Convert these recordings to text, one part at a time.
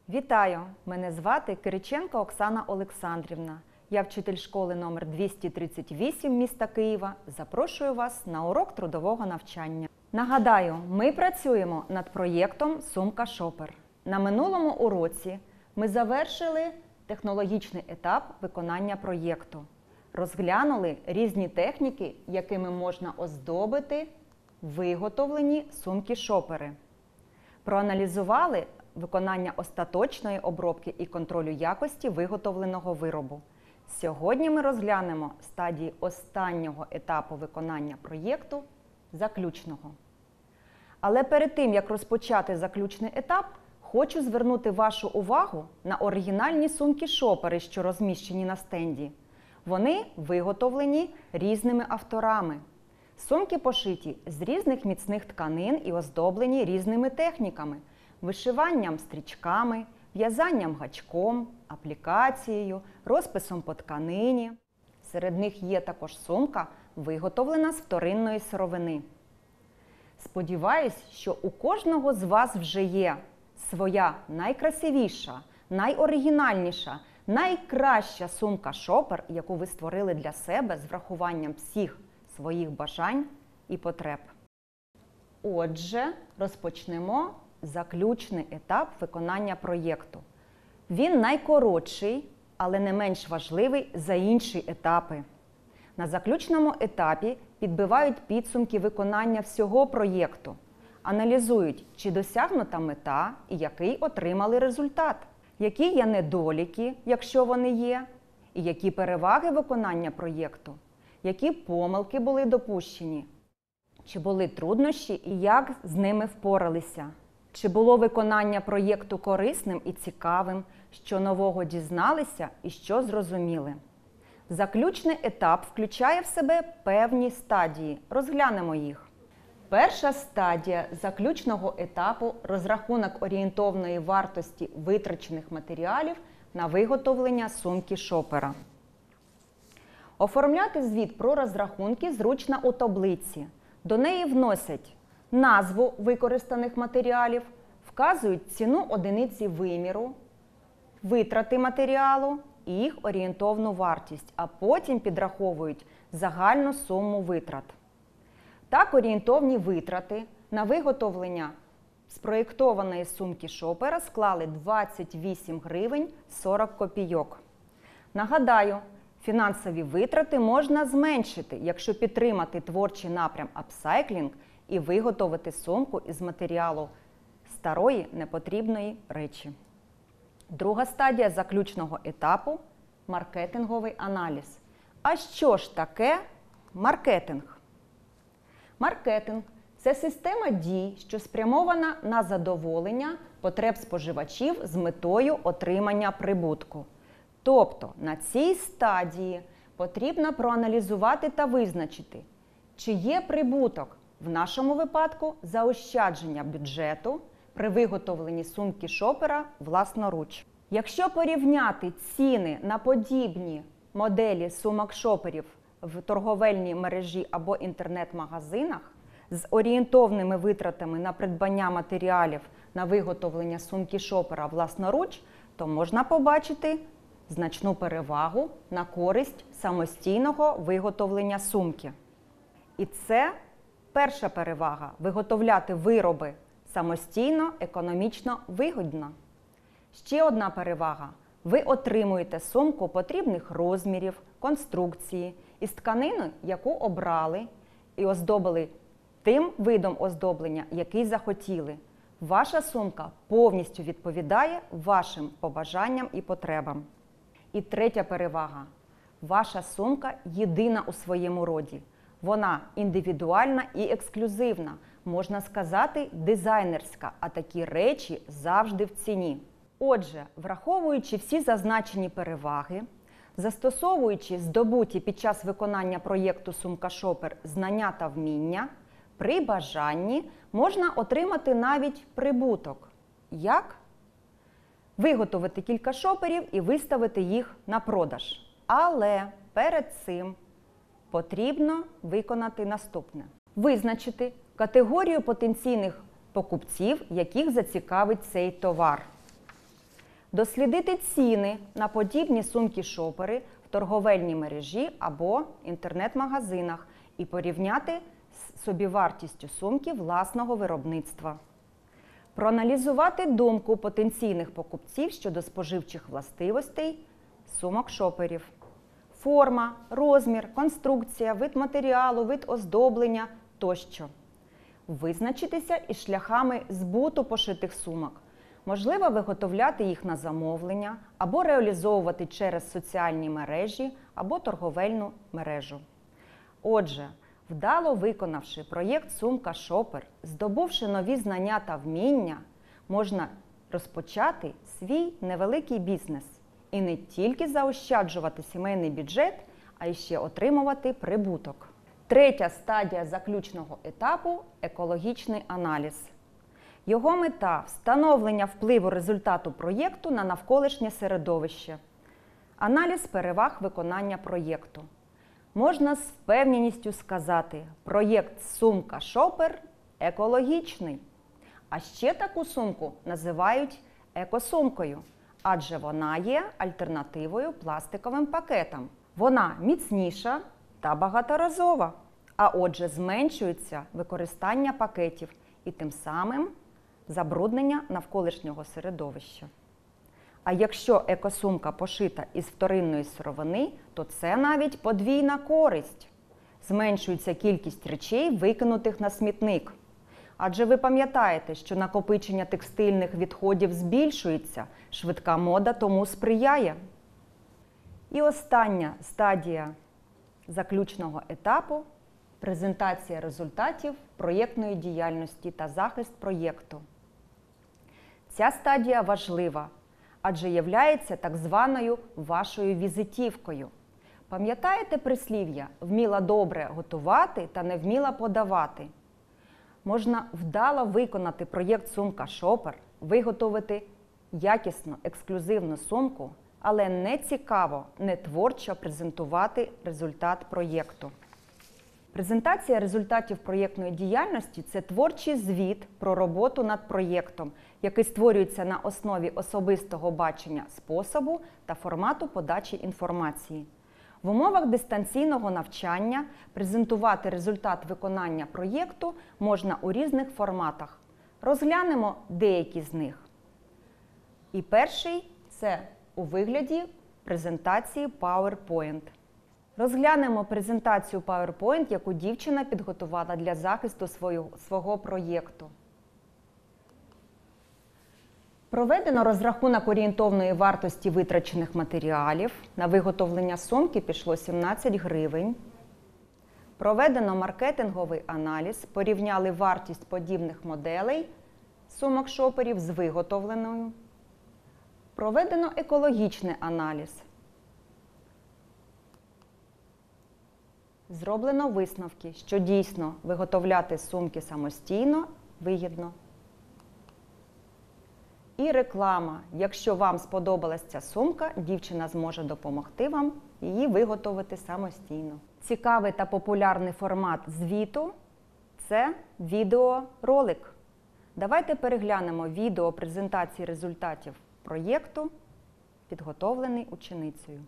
Вітаю! Мене звати Кириченко Оксана Олександрівна. Я вчитель школи номер 238 міста Києва. Запрошую вас на урок трудового навчання. Нагадаю, ми працюємо над проєктом «Сумка-шопер». На минулому уроці ми завершили технологічний етап виконання проєкту. Розглянули різні техніки, якими можна оздобити виготовлені сумки-шопери. Проаналізували виконання остаточної обробки і контролю якості виготовленого виробу. Сьогодні ми розглянемо стадії останнього етапу виконання проєкту – заключного. Але перед тим, як розпочати заключний етап, хочу звернути вашу увагу на оригінальні сумки-шопери, що розміщені на стенді. Вони виготовлені різними авторами. Сумки пошиті з різних міцних тканин і оздоблені різними техніками – вишиванням стрічками, в'язанням гачком, аплікацією, розписом по тканині. Серед них є також сумка, виготовлена з вторинної сировини. Сподіваюсь, що у кожного з вас вже є своя найкрасивіша, найоригінальніша, найкраща сумка-шопер, яку ви створили для себе з врахуванням всіх своїх бажань і потреб. Отже, розпочнемо заключний етап виконання проєкту. Він найкоротший, але не менш важливий за інші етапи. На заключному етапі підбивають підсумки виконання всього проєкту, аналізують, чи досягнута мета і який отримали результат, які є недоліки, якщо вони є, і які переваги виконання проєкту, які помилки були допущені, чи були труднощі і як з ними впоралися, чи було виконання проєкту корисним і цікавим, що нового дізналися і що зрозуміли. Заключний етап включає в себе певні стадії. Розглянемо їх. Перша стадія заключного етапу – розрахунок орієнтовної вартості витрачених матеріалів на виготовлення сумки-шопера. Оформляти звіт про розрахунки зручно у таблиці. До неї вносять назву використаних матеріалів, вказують ціну одиниці виміру, витрати матеріалу і їх орієнтовну вартість, а потім підраховують загальну суму витрат. Так, орієнтовні витрати на виготовлення спроєктованої сумки-шопера склали 28 гривень 40 копійок. Нагадаю, фінансові витрати можна зменшити, якщо підтримати творчий напрям апсайклінг і виготовити сумку із матеріалу старої непотрібної речі. Друга стадія заключного етапу – маркетинговий аналіз. А що ж таке маркетинг? Маркетинг – це система дій, що спрямована на задоволення потреб споживачів з метою отримання прибутку. Тобто на цій стадії потрібно проаналізувати та визначити, чи є прибуток, в нашому випадку заощадження бюджету при виготовленні сумки-шопера власноруч. Якщо порівняти ціни на подібні моделі сумок-шоперів в торговельній мережі або інтернет-магазинах з орієнтовними витратами на придбання матеріалів на виготовлення сумки-шопера власноруч, то можна побачити значну перевагу на користь самостійного виготовлення сумки. І це перша перевага – виготовляти вироби самостійно, економічно вигідно. Ще одна перевага – ви отримуєте сумку потрібних розмірів, конструкції із тканини, яку обрали і оздобили тим видом оздоблення, який захотіли. Ваша сумка повністю відповідає вашим побажанням і потребам. І третя перевага – ваша сумка єдина у своєму роді. Вона індивідуальна і ексклюзивна, можна сказати, дизайнерська, а такі речі завжди в ціні. Отже, враховуючи всі зазначені переваги, застосовуючи здобуті під час виконання проєкту «Сумка-шопер» знання та вміння, при бажанні можна отримати навіть прибуток. Як? Виготовити кілька шоперів і виставити їх на продаж. Але перед цим потрібно виконати наступне. Визначити категорію потенційних покупців, яких зацікавить цей товар. Дослідити ціни на подібні сумки-шопери в торговельній мережі або інтернет-магазинах і порівняти з собівартістю сумки власного виробництва. Проаналізувати думку потенційних покупців щодо споживчих властивостей сумок-шоперів. Форма, розмір, конструкція, вид матеріалу, вид оздоблення тощо. Визначитися із шляхами збуту пошитих сумок. Можливо, виготовляти їх на замовлення або реалізовувати через соціальні мережі або торговельну мережу. Отже, вдало виконавши проєкт «Сумка-шопер», здобувши нові знання та вміння, можна розпочати свій невеликий бізнес і не тільки заощаджувати сімейний бюджет, а й ще отримувати прибуток. Третя стадія заключного етапу – екологічний аналіз. Його мета – встановлення впливу результату проєкту на навколишнє середовище. Аналіз переваг виконання проєкту. Можна з впевненістю сказати, проєкт «Сумка-шопер» екологічний. А ще таку сумку називають екосумкою, адже вона є альтернативою пластиковим пакетам. Вона міцніша та багаторазова, а отже зменшується використання пакетів і тим самим забруднення навколишнього середовища. А якщо екосумка пошита із вторинної сировини, то це навіть подвійна користь. Зменшується кількість речей, викинутих на смітник. Адже ви пам'ятаєте, що накопичення текстильних відходів збільшується, швидка мода тому сприяє. І остання стадія заключного етапу – презентація результатів проєктної діяльності та захист проєкту. Ця стадія важлива, адже являється так званою вашою візитівкою. Пам'ятаєте прислів'я «вміла добре готувати та не вміла подавати»? Можна вдало виконати проєкт «Сумка-шопер», виготовити якісну, ексклюзивну сумку, але не цікаво, не творчо презентувати результат проєкту. Презентація результатів проєктної діяльності – це творчий звіт про роботу над проєктом, який створюється на основі особистого бачення способу та формату подачі інформації. В умовах дистанційного навчання презентувати результат виконання проєкту можна у різних форматах. Розглянемо деякі з них. І перший – це у вигляді презентації PowerPoint. Розглянемо презентацію PowerPoint, яку дівчина підготувала для захисту свого проєкту. Проведено розрахунок орієнтовної вартості витрачених матеріалів. На виготовлення сумки пішло 17 гривень. Проведено маркетинговий аналіз, порівняли вартість подібних моделей сумок-шоперів з виготовленою. Проведено екологічний аналіз. Зроблено висновки, що дійсно виготовляти сумки самостійно вигідно. І реклама. Якщо вам сподобалась ця сумка, дівчина зможе допомогти вам її виготовити самостійно. Цікавий та популярний формат звіту – це відеоролик. Давайте переглянемо відео презентації результатів проєкту, підготовлений ученицею.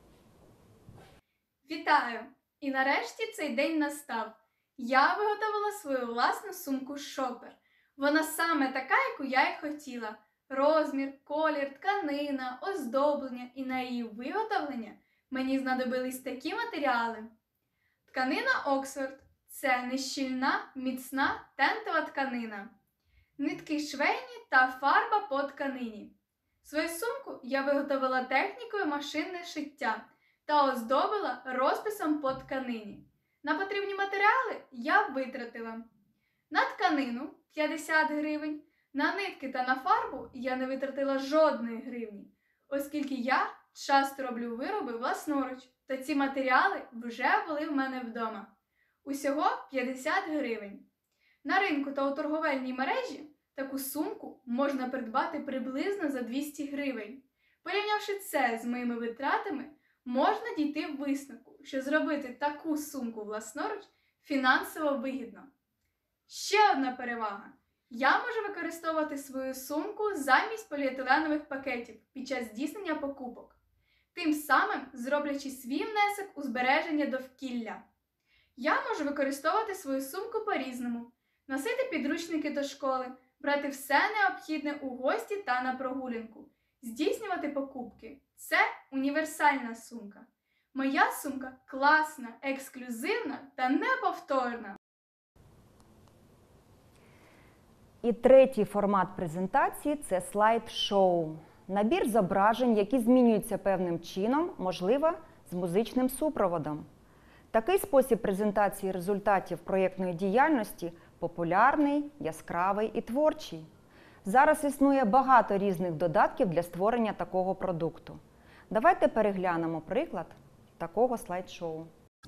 Вітаю! І нарешті цей день настав. Я виготовила свою власну сумку-шопер. Вона саме така, яку я й хотіла. Розмір, колір, тканина, оздоблення і на її виготовлення мені знадобились такі матеріали. Тканина Оксфорд – це нещільна, міцна, тентова тканина. Нитки швейні та фарба по тканині. Свою сумку я виготовила технікою машинне шиття та оздобила розписом по тканині. На потрібні матеріали я витратила на тканину 50 гривень, на нитки та на фарбу я не витратила жодної гривні, оскільки я часто роблю вироби власноруч, та ці матеріали вже були в мене вдома. Усього 50 гривень. На ринку та у торговельній мережі таку сумку можна придбати приблизно за 200 гривень. Порівнявши це з моїми витратами, можна дійти в висновку, що зробити таку сумку власноруч фінансово вигідно. Ще одна перевага. Я можу використовувати свою сумку замість поліетиленових пакетів під час здійснення покупок, тим самим зроблячи свій внесок у збереження довкілля. Я можу використовувати свою сумку по-різному, носити підручники до школи, брати все необхідне у гості та на прогулянку, здійснювати покупки. Це універсальна сумка. Моя сумка класна, ексклюзивна та неповторна. І третій формат презентації – це слайд-шоу. Набір зображень, які змінюються певним чином, можливо, з музичним супроводом. Такий спосіб презентації результатів проєктної діяльності популярний, яскравий і творчий. Зараз існує багато різних додатків для створення такого продукту. Давайте переглянемо приклад такого слайд-шоу.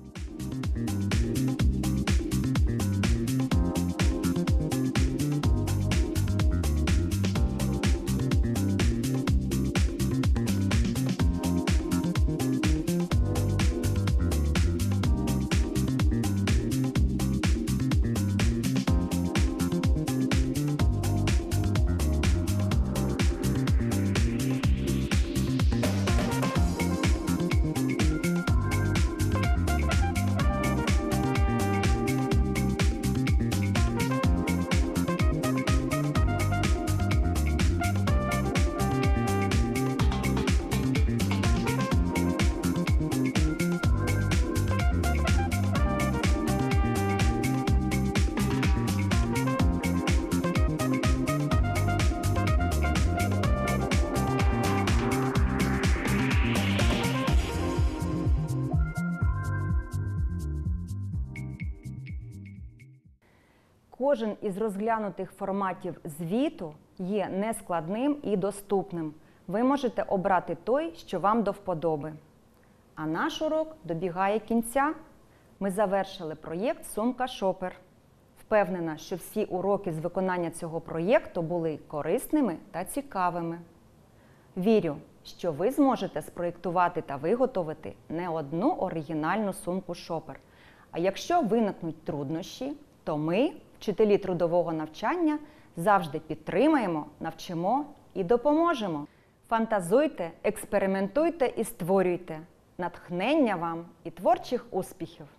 Кожен із розглянутих форматів звіту є нескладним і доступним. Ви можете обрати той, що вам до вподоби. А наш урок добігає кінця. Ми завершили проєкт «Сумка Шопер». Впевнена, що всі уроки з виконання цього проєкту були корисними та цікавими. Вірю, що ви зможете спроєктувати та виготовити не одну оригінальну сумку Шопер. А якщо виникнуть труднощі, то ми, вчителі трудового навчання, завжди підтримаємо, навчимо і допоможемо. Фантазуйте, експериментуйте і створюйте. Натхнення вам і творчих успіхів!